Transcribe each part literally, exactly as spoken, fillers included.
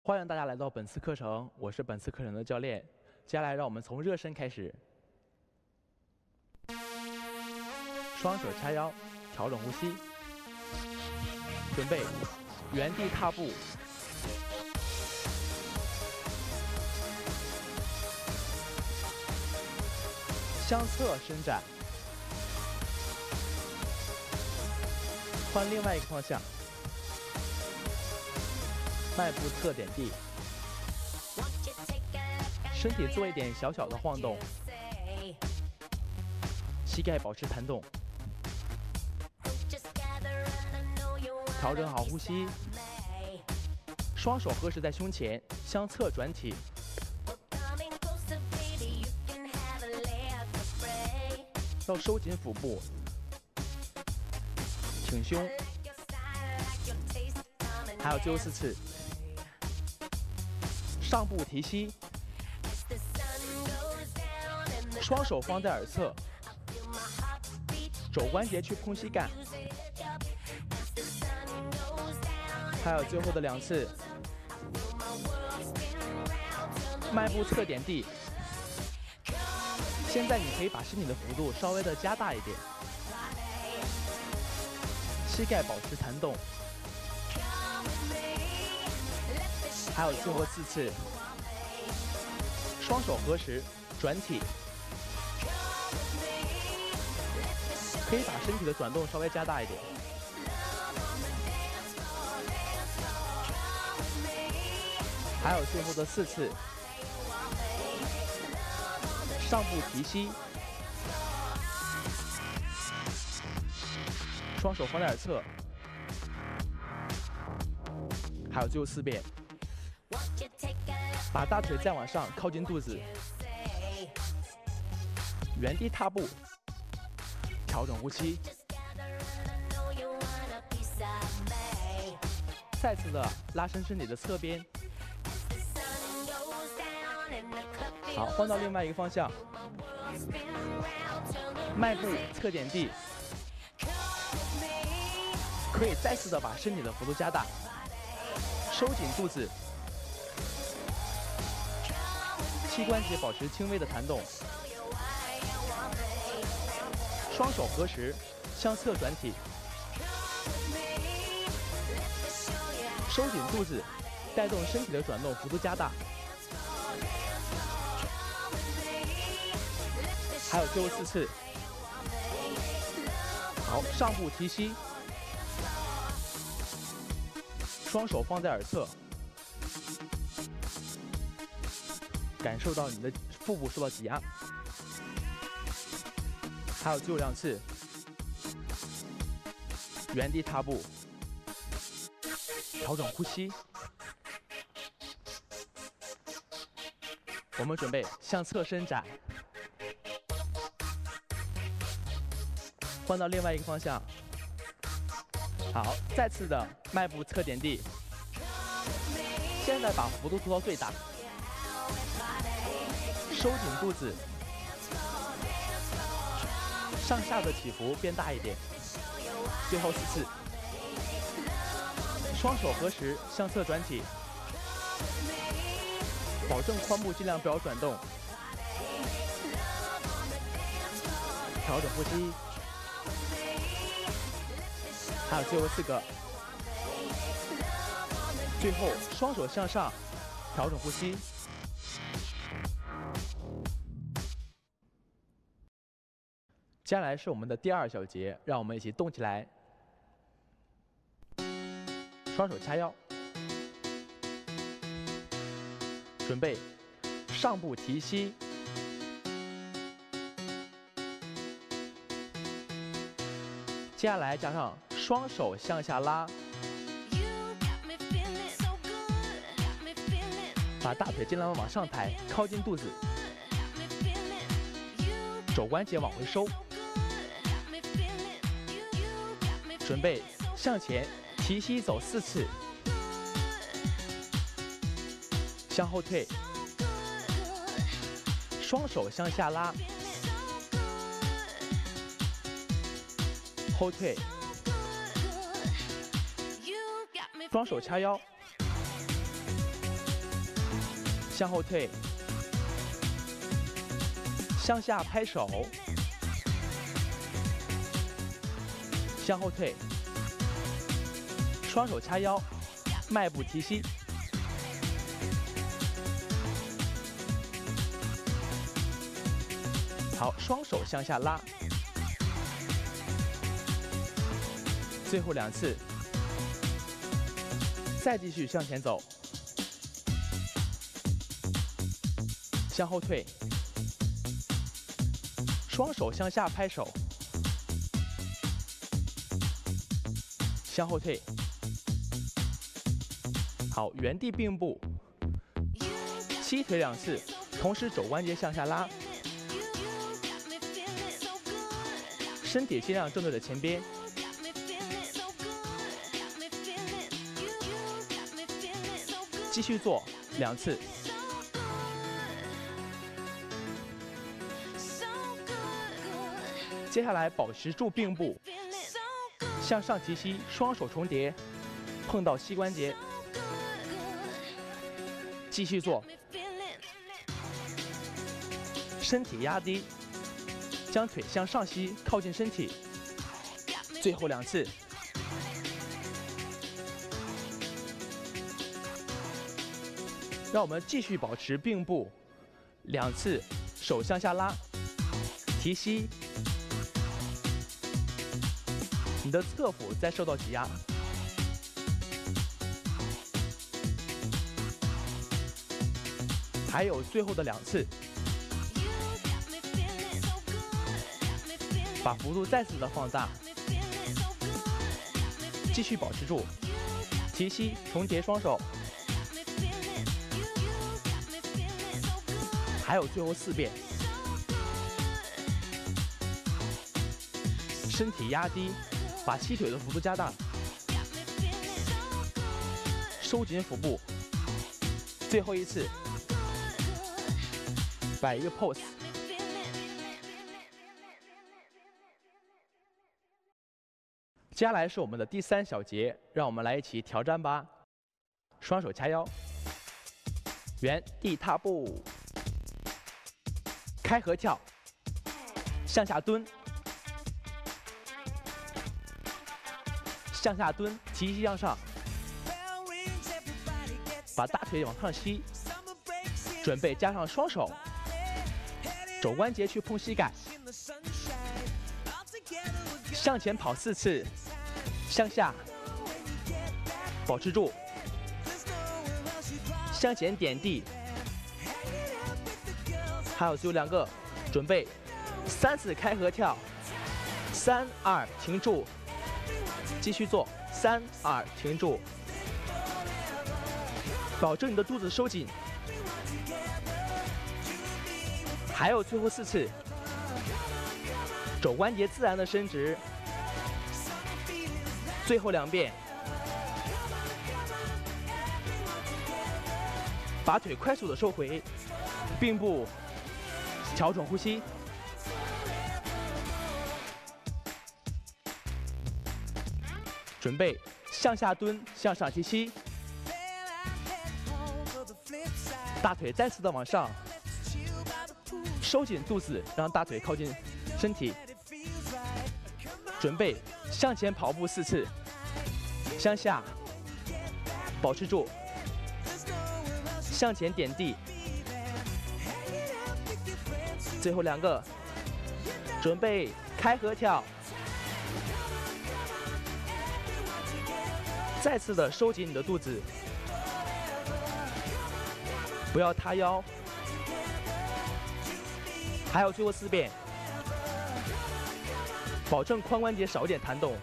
欢迎大家来到本次课程，我是本次课程的教练。接下来让我们从热身开始，双手叉腰，调整呼吸，准备，原地踏步，向侧伸展，换另外一个方向。 迈步侧点地，身体做一点小小的晃动，膝盖保持弹动，调整好呼吸，双手合十在胸前，向侧转体，要收紧腹部，挺胸，还有最后四次。 上步提膝，双手放在耳侧，肘关节去碰膝盖，还有最后的两次，迈步侧点地。现在你可以把身体的幅度稍微的加大一点，膝盖保持弹动。 还有最后四次，双手合十转体，可以把身体的转动稍微加大一点。还有最后的四次，上步提膝，双手放在耳侧，还有最后四遍。 把大腿再往上靠近肚子，原地踏步，调整呼吸，再次的拉伸身体的侧边。好，换到另外一个方向，迈步侧点地，可以再次的把身体的幅度加大，收紧肚子。 膝关节保持轻微的弹动，双手合十，向侧转体，收紧肚子，带动身体的转动幅度加大。还有最后四次。好，上步提膝，双手放在耳侧。 感受到你的腹部受到挤压，还有最后两次，原地踏步，调整呼吸。我们准备向侧伸展，换到另外一个方向。好，再次的迈步侧点地，现在把幅度做到最大。 收紧肚子，上下的起伏变大一点。最后四次，双手合十向侧转体，保证髋部尽量不要转动。调整呼吸，还有最后四个。最后双手向上，调整呼吸。 接下来是我们的第二小节，让我们一起动起来。双手叉腰，准备上步提膝，接下来加上双手向下拉，把大腿尽量往上抬，靠近肚子，肘关节往回收。 准备向前提膝走四次，向后退，双手向下拉，后退，双手叉腰， 向后退，向下拍手，向后退，双手掐腰，迈步提膝。好，双手向下拉，最后两次，再继续向前走，向后退，双手向下拍手，向后退。好，原地并步，膝腿两次，同时肘关节向下拉。 身体尽量正对着前边，继续做两次。接下来保持住并步，向上提膝，双手重叠，碰到膝关节，继续做。身体压低。 将腿向上吸，靠近身体。最后两次。让我们继续保持并步，两次，手向下拉，提膝。你的侧腹在受到挤压。还有最后的两次。 把幅度再次的放大，继续保持住，提膝重叠双手，还有最后四遍，身体压低，把膝腿的幅度加大，收紧腹部，最后一次，摆一个 pose。 接下来是我们的第三小节，让我们来一起挑战吧。双手掐腰，原地踏步，开合跳，向下蹲，向下蹲，提膝向上，把大腿往上吸，准备加上双手，肘关节去碰膝盖，向前跑四次。 向下，保持住，向前点地，还有最后两个，准备，三次开合跳，三二停住，继续做，三二停住，保证你的肚子收紧，还有最后四次，肘关节自然的伸直。 最后两遍，把腿快速的收回，并步，调整呼吸，准备向下蹲，向上提膝，大腿再次的往上，收紧肚子，让大腿靠近身体，准备。 向前跑步四次，向下，保持住，向前点地，最后两个，准备开合跳，再次的收紧你的肚子，不要塌腰，还有最后四遍。 保证髋关节少一点弹动。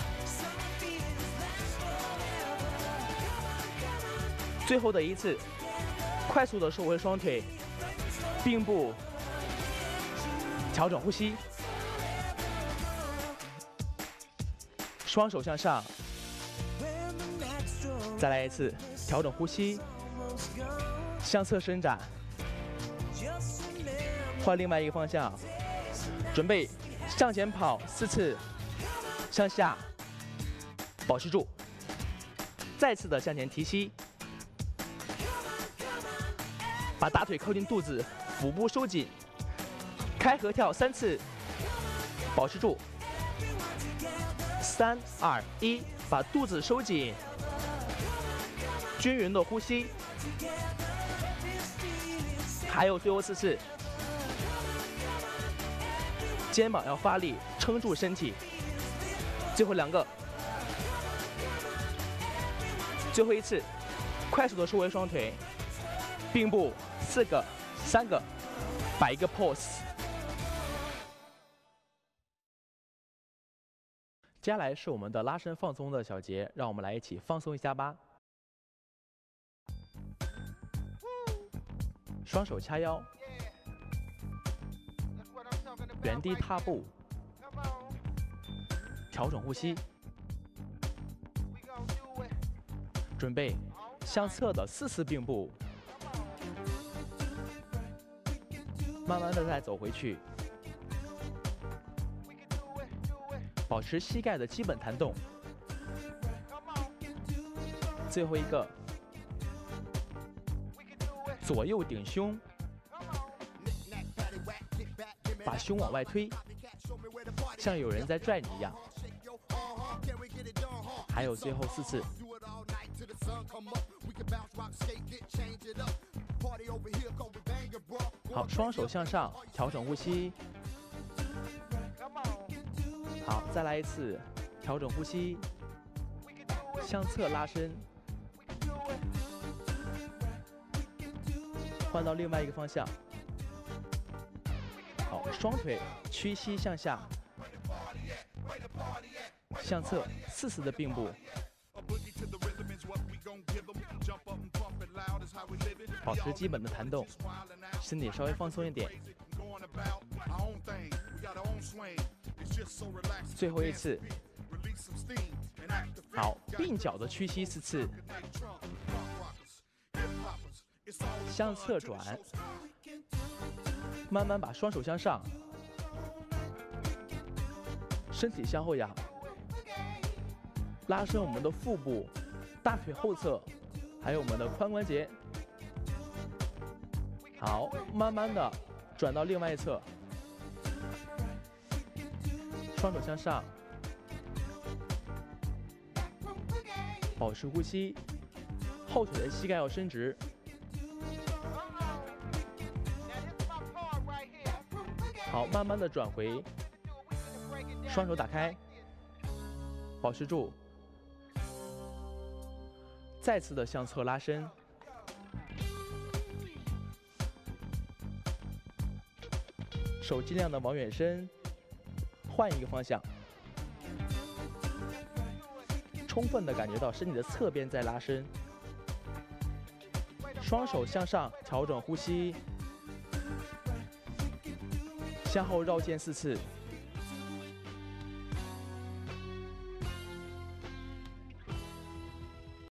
最后的一次，快速的收回双腿，并步，调整呼吸，双手向上，再来一次，调整呼吸，向侧伸展，换另外一个方向，准备。 向前跑四次，向下，保持住，再次的向前提膝， 把大腿靠近肚子，腹部收紧，开合跳三次，保持住。三二一，把肚子收紧，均匀的呼吸。还有最后四次，肩膀要发力，撑住身体。最后两个，最后一次，快速的收回双腿，并步四个、三个，摆一个 pose。接下来是我们的拉伸放松的小节，让我们来一起放松一下吧。双手掐腰，原地踏步，调整呼吸，准备向侧的四次并步，慢慢的再走回去，保持膝盖的基本弹动。最后一个，左右顶胸，把胸往外推，像有人在拽你一样。还有最后四次。好，双手向上，调整呼吸。好，再来一次，调整呼吸，向侧拉伸。换到另外一个方向。好，双腿屈膝向下，向侧四次的并步，保持基本的弹动，身体稍微放松一点。最后一次，好，并脚的屈膝四次。向侧转，慢慢把双手向上，身体向后仰，拉伸我们的腹部、大腿后侧，还有我们的髋关节。好，慢慢的转到另外一侧，双手向上，保持呼吸，后腿的膝盖要伸直。好，慢慢的转回，双手打开，保持住，再次的向侧拉伸，手尽量的往远伸，换一个方向，充分的感觉到身体的侧边在拉伸，双手向上调整呼吸。向后绕肩四次，